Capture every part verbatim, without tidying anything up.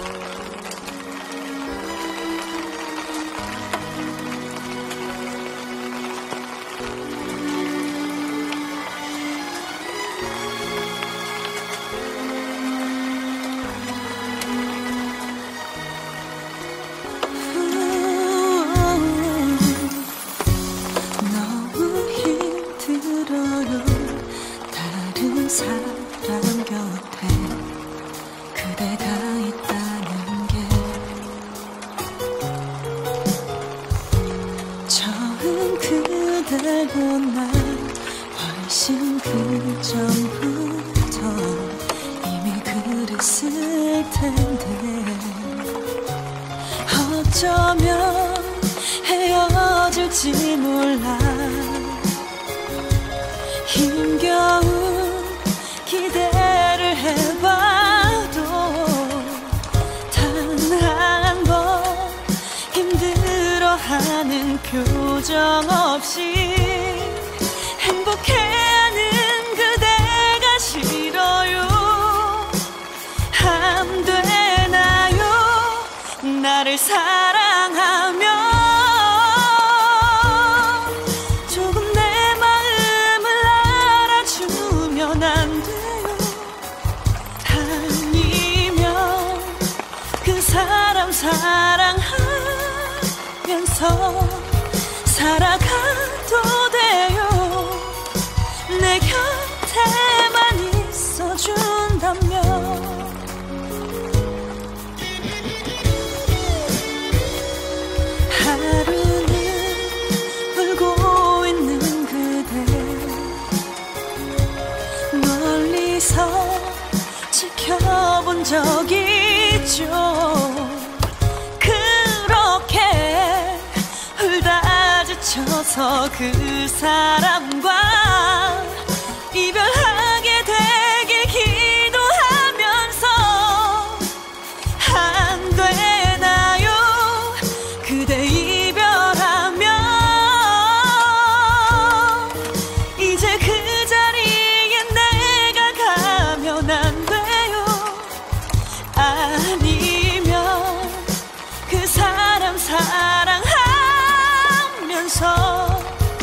사람 곁에 그대가 있다는 게 처음 그댈 본 날 훨씬 그 전부터 이미 그랬을 텐데 어쩌면 헤어질지 몰라 힘겨운 기대를 해봐도 단 한 번 힘들어하는 표정 없이 행복해하는 그대가 싫어요. 안 되나요? 나를 사랑하면 조금 내 마음을 알아주면 안 돼요? 사람 사랑하면서 살아가도 돼요. 내 곁에만 있어준다면. 하루는 울고 있는 그대 멀리서 지켜본 적이 있죠. 그렇게 울다 지쳐서 그 사람과 이별하게 되길 기도하면서 안 되나요? 그대 이별하면 이제 그 자리에 내가 가면 안 돼요? 아니면 그 사람 사랑하면서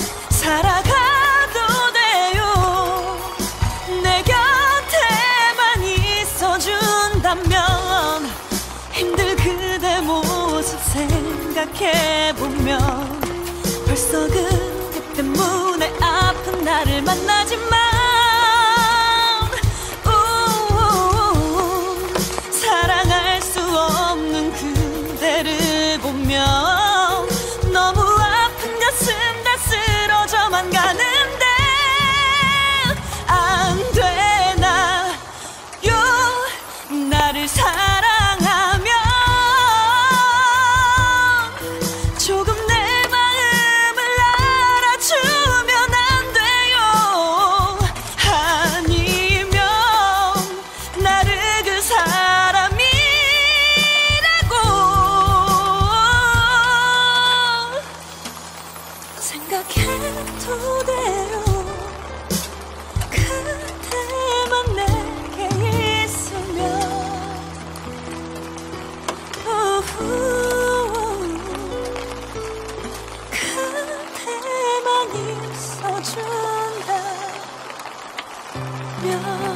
살아가도 돼요. 내 곁에만 있어준다면. 힘들 그대 모습 생각해보면 벌써 그대 때문에 아픈 나를 만나지만 그대를 보면 너무 아픈 가슴 다 쓰러져만 가는데 안 되나요? 나를 사랑하면 조금 내 마음을 알아주면 안 돼요? 아니면 나를 그 사람이 생각해도 돼요. 그대만 내게 있으면. 우후, 그대만 있어준다면.